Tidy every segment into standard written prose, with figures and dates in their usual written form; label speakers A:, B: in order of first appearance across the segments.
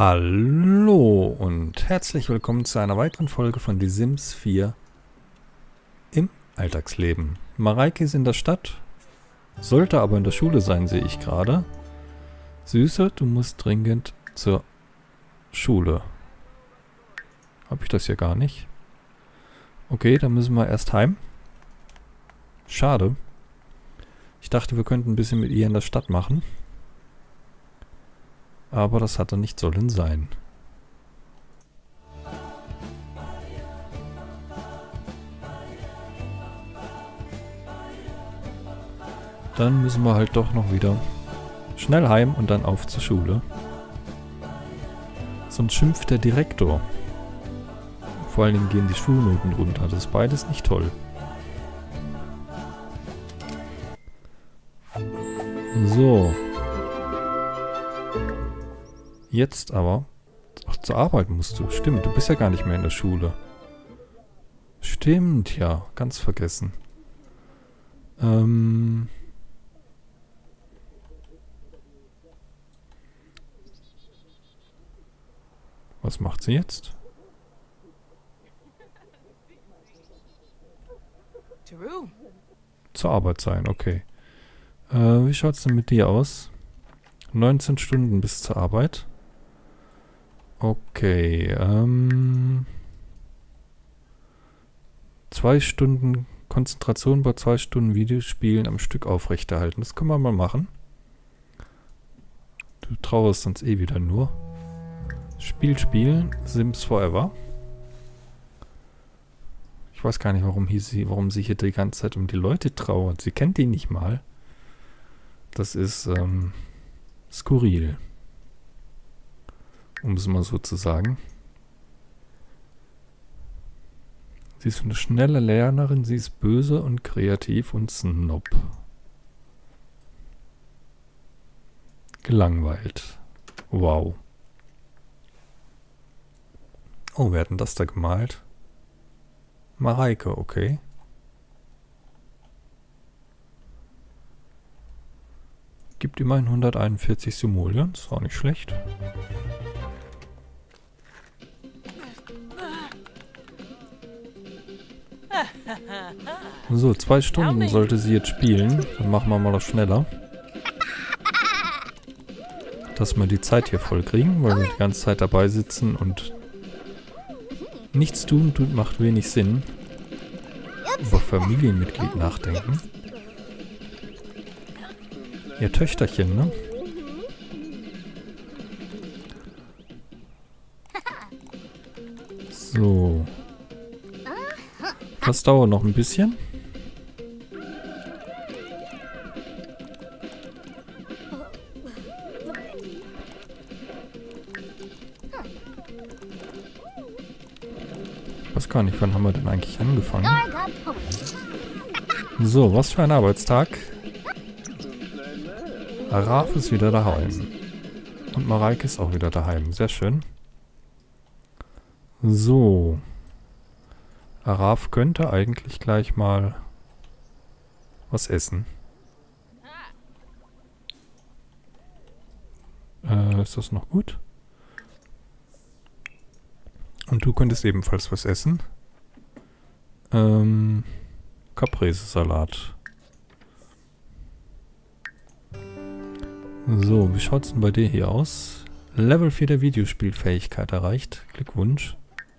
A: Hallo und herzlich willkommen zu einer weiteren Folge von Die Sims 4 im Alltagsleben. Mareike ist in der Stadt, sollte aber in der Schule sein, sehe ich gerade. Süße, du musst dringend zur Schule. Habe ich das hier gar nicht? Okay, dann müssen wir erst heim. Schade. Ich dachte, wir könnten ein bisschen mit ihr in der Stadt machen. Aber das hatte nicht sollen sein. Dann müssen wir halt doch noch wieder schnell heim und dann auf zur Schule. Sonst schimpft der Direktor. Vor allen Dingen gehen die Schulnoten runter. Das ist beides nicht toll. So. Jetzt aber. Ach, zur Arbeit musst du. Stimmt, du bist ja gar nicht mehr in der Schule. Stimmt, ja. Ganz vergessen. Was macht sie jetzt? Zur Arbeit sein, okay. Wie schaut es denn mit dir aus? 19 Stunden bis zur Arbeit. Okay, 2 Stunden Konzentration bei 2 Stunden Videospielen am Stück aufrechterhalten. Das können wir mal machen. Du trauerst sonst eh wieder nur. Spielen, Sims Forever. Ich weiß gar nicht, warum sie hier die ganze Zeit um die Leute trauert. Sie kennt die nicht mal. Das ist skurril. Um es mal so zu sagen. Sie ist eine schnelle Lernerin, sie ist böse und kreativ und snob. Gelangweilt. Wow. Oh, wer hat denn das da gemalt? Mareike, okay. Gibt immerhin 141 Simoleons, auch nicht schlecht. So, 2 Stunden sollte sie jetzt spielen. Dann machen wir mal das schneller. Dass wir die Zeit hier voll kriegen, weil wir die ganze Zeit dabei sitzen und nichts tun macht wenig Sinn. Über Familienmitglied nachdenken. Ihr Töchterchen, ne? So. Das dauert noch ein bisschen. Ich weiß gar nicht, wann haben wir denn eigentlich angefangen? So, was für ein Arbeitstag. Araf ist wieder daheim. Und Mareike ist auch wieder daheim. Sehr schön. So. Araf könnte eigentlich gleich mal was essen. Ist das noch gut? Und du könntest ebenfalls was essen. Caprese-Salat. So, wie schaut's denn bei dir hier aus? Level 4 der Videospielfähigkeit erreicht. Glückwunsch.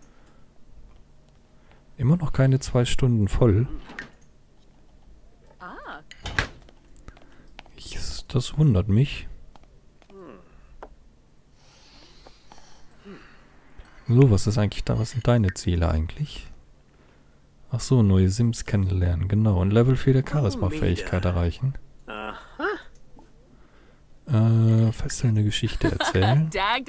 A: Immer noch keine 2 Stunden voll. Das wundert mich. So, was ist eigentlich da? Was sind deine Ziele eigentlich? Ach so, neue Sims kennenlernen. Genau. Und Level 4 der Charisma-Fähigkeit erreichen. Fesselnde Geschichte erzählen.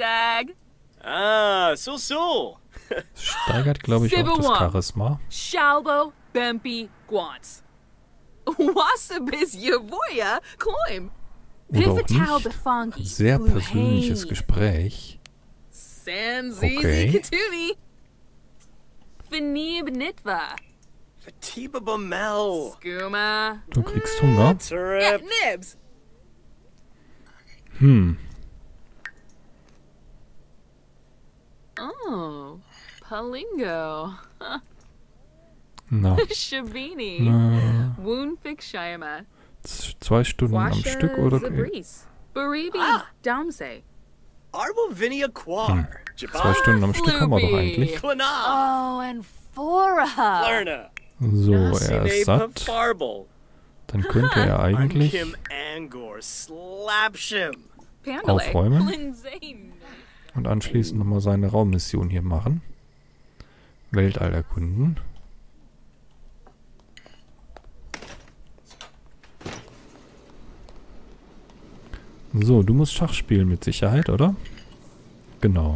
B: So.
A: Steigert, glaube ich, auch das Charisma.
C: Shalbo, Bempi, Guans. Wasabis Yavoya, Cloim.
A: Oder auch nicht. Ein sehr persönliches Gespräch. Okay.
C: Katuni. Finib Nitva.
B: Fatiba Bamel.
C: Skuma.
A: Du kriegst Hunger.
C: Yeah, Nibs. Palingo.
A: Na,
C: Shabini. Woonfik Shayama.
A: 2 Stunden am Stück oder?
C: Zabris. Baribi. Damse.
B: Arbovinia Quar.
A: 2 Stunden am Stück haben wir doch eigentlich.
B: Klana.
C: Oh, and Fora.
B: Lerna.
A: So, er ist
B: Nasine
A: satt.
B: Farble.
A: Dann könnte er eigentlich
B: Kim Angor. Slapshim.
A: aufräumen
C: Linzane.
A: und anschließend nochmal seine Raummission hier machen. Weltall erkunden. So, du musst Schach spielen mit Sicherheit, oder? Genau.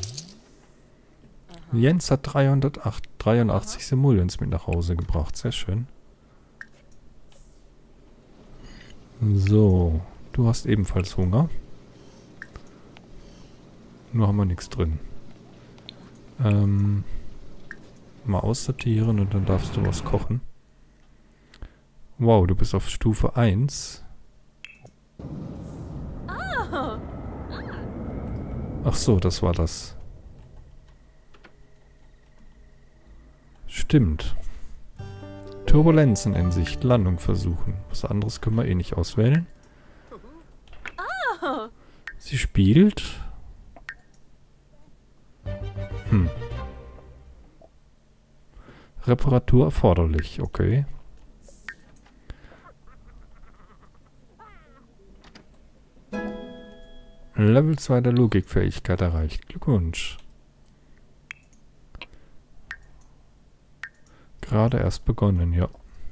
A: Jens hat 383 Simoleons mit nach Hause gebracht. Sehr schön. So, du hast ebenfalls Hunger. Nur haben wir nichts drin. Mal aussortieren und dann darfst du was kochen. Wow, du bist auf Stufe 1. Ach so, das war das. Stimmt. Turbulenzen in Sicht. Landung versuchen. Was anderes können wir eh nicht auswählen. Sie spielt. Reparatur erforderlich. Okay. Level 2 der Logikfähigkeit erreicht. Glückwunsch. Gerade erst begonnen, ja.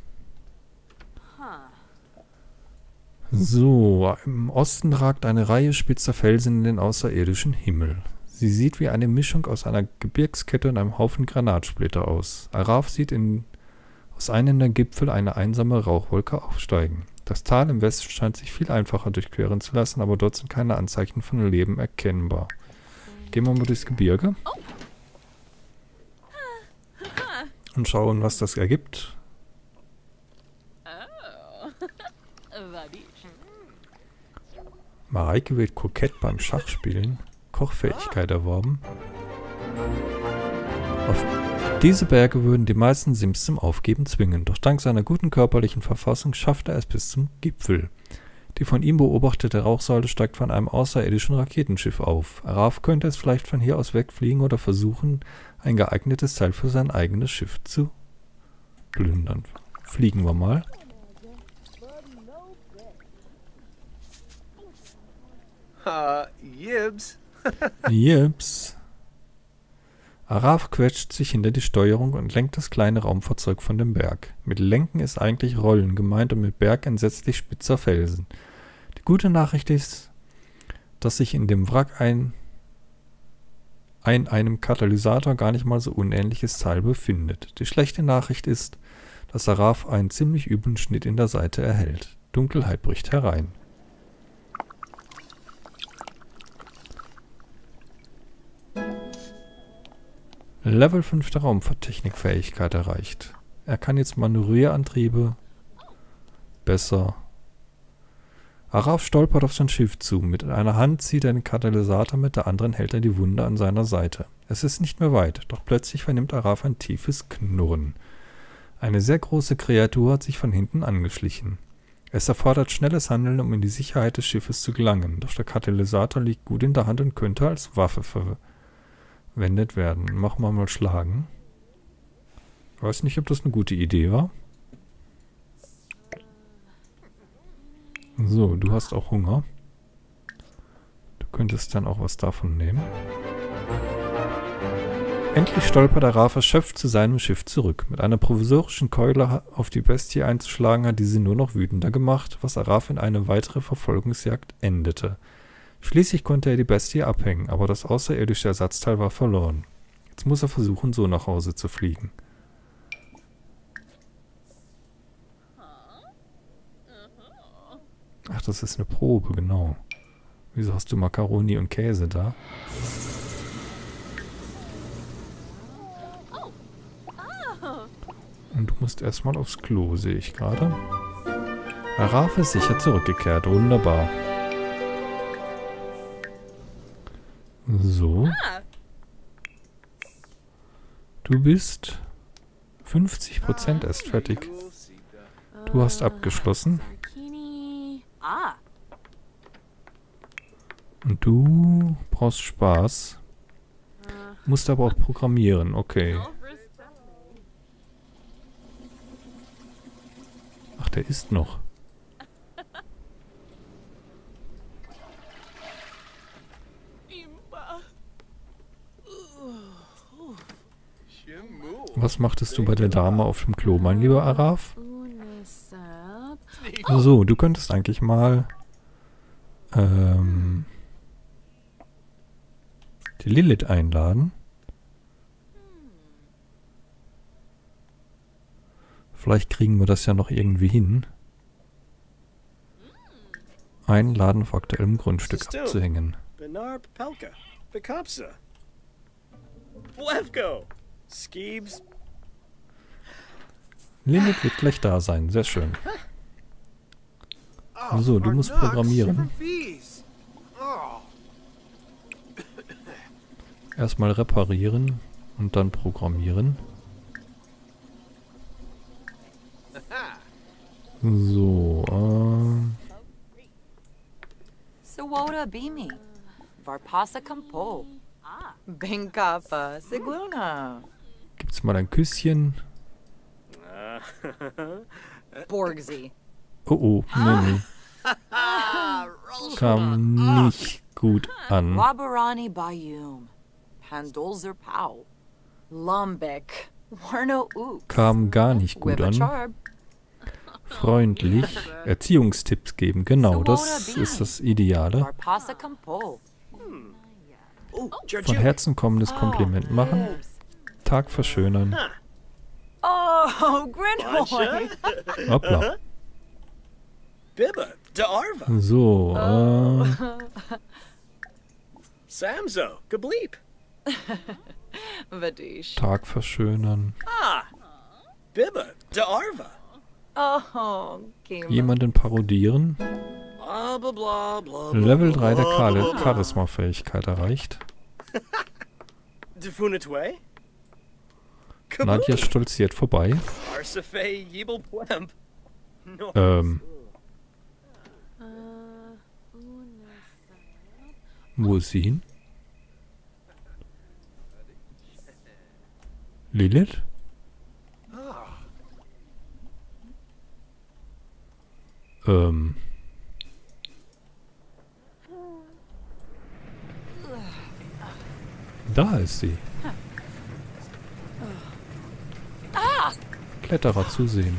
A: So, im Osten ragt eine Reihe spitzer Felsen in den außerirdischen Himmel. Sie sieht wie eine Mischung aus einer Gebirgskette und einem Haufen Granatsplitter aus. Araf sieht aus einem der Gipfel eine einsame Rauchwolke aufsteigen. Das Tal im Westen scheint sich viel einfacher durchqueren zu lassen, aber dort sind keine Anzeichen von Leben erkennbar. Gehen wir mal durchs Gebirge. Und schauen, was das ergibt. Mareike wird kokett beim Schachspielen. Kochfähigkeit erworben. Auf diese Berge würden die meisten Sims zum Aufgeben zwingen, doch dank seiner guten körperlichen Verfassung schafft er es bis zum Gipfel. Die von ihm beobachtete Rauchsäule steigt von einem außerirdischen Raketenschiff auf. Araf könnte es vielleicht von hier aus wegfliegen oder versuchen, ein geeignetes Teil für sein eigenes Schiff zu plündern. Fliegen wir mal.
B: Yibs.
A: Jips. Araf quetscht sich hinter die Steuerung und lenkt das kleine Raumfahrzeug von dem Berg. Mit Lenken ist eigentlich Rollen gemeint und mit Berg entsetzlich spitzer Felsen. Die gute Nachricht ist, dass sich in dem Wrack einem Katalysator gar nicht mal so unähnliches Teil befindet. Die schlechte Nachricht ist, dass Araf einen ziemlich üblen Schnitt in der Seite erhält. Dunkelheit bricht herein. Level 5 der Raumfahrttechnikfähigkeit erreicht. Er kann jetzt Manövrierantriebe besser. Araf stolpert auf sein Schiff zu. Mit einer Hand zieht er den Katalysator, mit der anderen hält er die Wunde an seiner Seite. Es ist nicht mehr weit, doch plötzlich vernimmt Araf ein tiefes Knurren. Eine sehr große Kreatur hat sich von hinten angeschlichen. Es erfordert schnelles Handeln, um in die Sicherheit des Schiffes zu gelangen, doch der Katalysator liegt gut in der Hand und könnte als Waffe verwendet werden. Machen wir mal schlagen. Ich weiß nicht, ob das eine gute Idee war. So, du hast auch Hunger. Du könntest dann auch was davon nehmen. Endlich stolpert Araf erschöpft zu seinem Schiff zurück. Mit einer provisorischen Keule auf die Bestie einzuschlagen, hat diese nur noch wütender gemacht, was Araf in eine weitere Verfolgungsjagd endete. Schließlich konnte er die Bestie abhängen, aber das außerirdische Ersatzteil war verloren. Jetzt muss er versuchen, so nach Hause zu fliegen. Ach, das ist eine Probe, genau. Wieso hast du Makaroni und Käse da? Und du musst erstmal aufs Klo, sehe ich gerade. Araf ist sicher zurückgekehrt. Wunderbar. So. Du bist 50% erst fertig. Du hast abgeschlossen.
C: Zarkini.
A: Und du brauchst Spaß. Musst aber auch programmieren. Okay. Ach, der ist noch. Was machtest du bei der Dame auf dem Klo, mein lieber Araf? So, du könntest eigentlich mal die Lilith einladen. Vielleicht kriegen wir das ja noch irgendwie hin, einen Laden auf aktuellem Grundstück abzuhängen.
B: Benar Pelka. Bekapsa. Blevko. Skeebs.
A: Lilith wird gleich da sein, sehr schön. So, du musst programmieren. Erstmal reparieren und dann programmieren. So,
D: Sawota Bimi. Varpasa Kampo. Benkapa Seguna.
A: gibt's mal ein Küsschen.
D: Borgsy.
A: Oh oh, nee. Kam nicht gut an.
D: Wabarani Bayum. Pandolzer Pau. Lumbek. Warno Ook.
A: Kam gar nicht gut an.
D: Wibacharb.
A: Freundlich Erziehungstipps geben. Genau, das ist das Ideale.
D: Varpasa Kampo.
B: Oh,
A: Von
B: Georgiou.
A: Herzen kommendes Kompliment machen. Tag verschönern.
D: Oh, Grinhoy.
A: Hoppla.
B: Bibba. De Arva.
A: So,
B: Samzo. Gableep.
D: Vadish.
A: Tag verschönern.
B: Bibba. De Arva.
D: Oh, Kima.
A: Jemanden parodieren.
B: Blah, blah, blah, blah,
A: Level 3 der
B: blah, blah, blah.
A: Charisma-Fähigkeit erreicht.
B: Defunitwe.
A: Nadja stolziert vorbei.
B: Arsafe Yibel Pwemp. No.
A: Wo ist sie hin? Lilith? Da ist sie. Kletterer zusehen.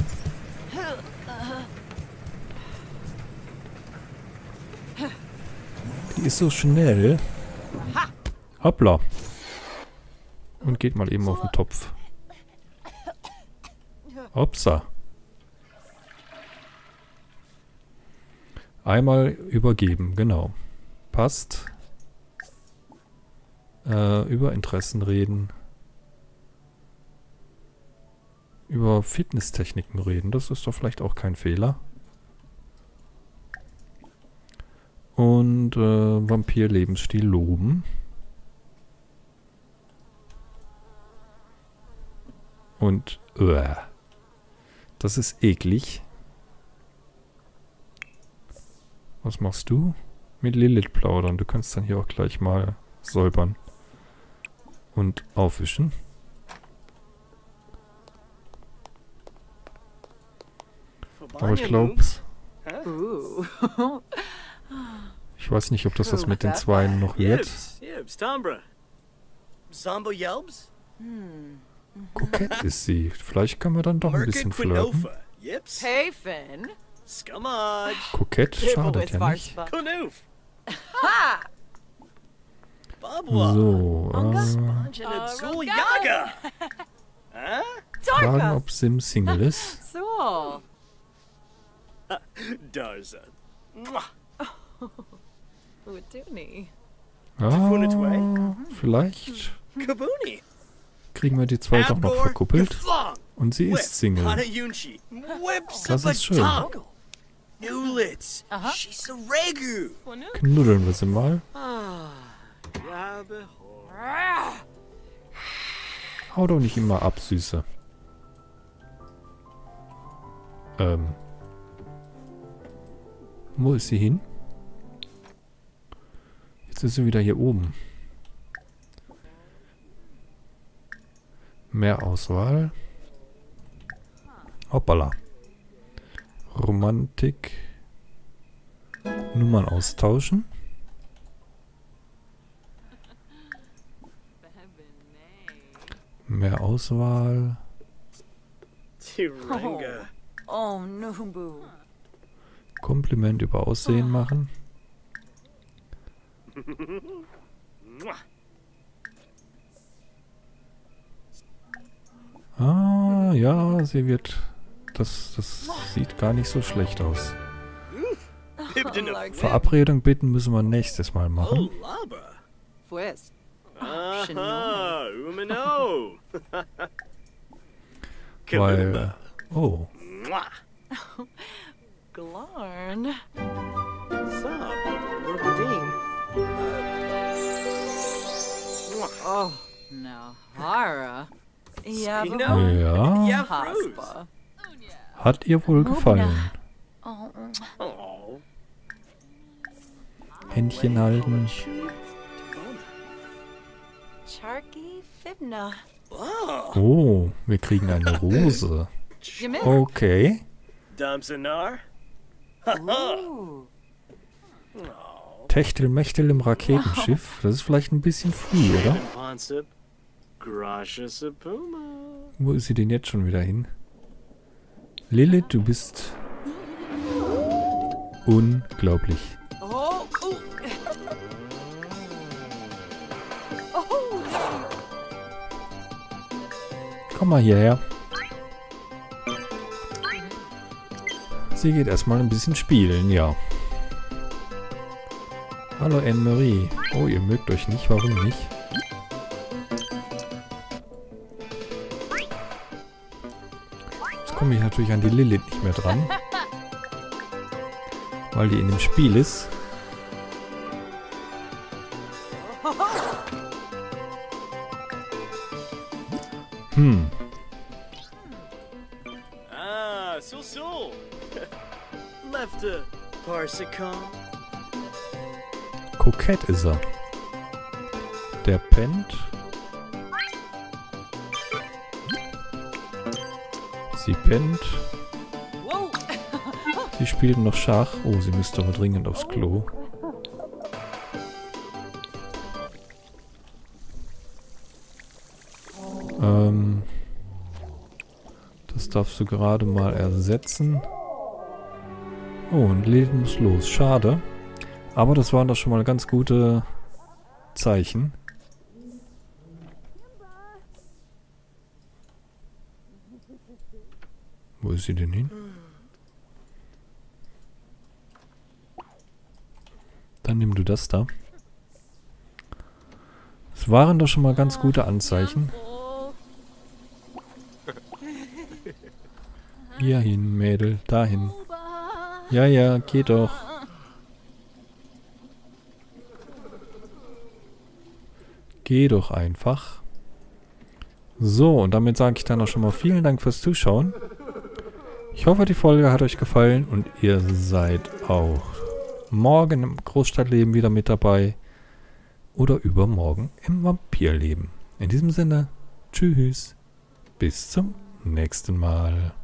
A: Die ist so schnell. Hoppla. Und geht mal eben auf den Topf. Hopsa. Einmal übergeben, genau. Passt. Über Interessen reden. Über Fitnesstechniken reden. Das ist doch vielleicht auch kein Fehler. Und Vampir-Lebensstil loben. Und das ist eklig. Was machst du? Mit Lilith plaudern. Du kannst dann hier auch gleich mal säubern. Und aufwischen. Aber ich glaube,
D: Ooh.
A: ich weiß nicht, ob das was mit den Zweien noch wird.
B: Yibs. Tombra. Zombo Yelbs.
A: Kokett ist sie. Vielleicht können wir dann doch ein bisschen flirten.
B: Quinofa. Yips.
D: Hey, Finn.
B: Scumage.
A: Kokett schadet ja nicht.
B: Kunoof. Babwa.
A: So,
B: Sponge and Abzul Yaga.
A: fragen, ob Sim Single ist.
D: So.
B: Darza. Mwah.
D: Uduni.
A: Ah, vielleicht
B: Kabuni.
A: kriegen wir die zwei doch noch verkuppelt.
B: Geflong.
A: Und sie ist Single.
B: Hanayunchi. Whips
A: Das
B: of a
A: ist schön.
B: tongue. Newlitz. She's a regu.
A: Knuddeln wir sie mal.
B: Yabeho.
A: Hau doch nicht immer ab, Süße. Wo ist sie hin? Jetzt ist sie wieder hier oben. Mehr Auswahl. Hoppala. Romantik. Nummern austauschen. Mehr Auswahl.
B: Tiranga.
D: Oh, Nubu.
A: Kompliment über Aussehen machen. Ah, ja, sie wird... Das sieht gar nicht so schlecht aus. Verabredung bitten müssen wir nächstes Mal machen.
B: Oh, lava.
D: Pues.
B: Aha, umino.
A: Weil... Oh.
B: Mwah.
D: Glarn.
B: Sup, Rubenine.
D: Oh, Nahara. Yeah,
B: Spino?
A: Ja,
B: Yeah, Fruit.
D: Haspa.
A: hat ihr wohl gefallen.
D: Oh,
B: Oh.
A: Händchen halten.
D: Charky Fibna.
B: Oh.
A: Oh, wir kriegen eine Rose.
D: You missed.
A: Okay.
B: Damsenar?
D: Ooh.
A: Techtelmechtel im Raketenschiff. Das ist vielleicht ein bisschen früh, oder?
B: Ponsip. Grasha Sapuma.
A: Wo ist sie denn jetzt schon wieder hin? Lilith, du bist unglaublich.
D: Oh, ooh. Oh.
A: Komm mal hierher. Sie geht erstmal ein bisschen spielen, ja. Hallo Anne-Marie. Oh, ihr mögt euch nicht, warum nicht? Jetzt komme ich natürlich an die Lilith nicht mehr dran. Weil die in dem Spiel ist. Hm.
B: Ah, so. Left a Parsicon.
A: Kokett ist er. Der pennt. Sie pennt.
D: Whoa.
A: Sie spielt noch Schach. Oh, sie müsste aber dringend aufs Klo. Das darfst du gerade mal ersetzen. Oh, und Lilith muss los. Schade. Aber das waren doch schon mal ganz gute Zeichen. Wo ist sie denn hin? Dann nimm du das da. Das waren doch schon mal ganz gute Anzeichen. Hier hin, Mädel. Dahin. Ja, ja, geh doch. Geh doch einfach. So, und damit sage ich dann auch schon mal vielen Dank fürs Zuschauen. Ich hoffe, die Folge hat euch gefallen und ihr seid auch morgen im Großstadtleben wieder mit dabei. Oder übermorgen im Vampirleben. In diesem Sinne, tschüss. Bis zum nächsten Mal.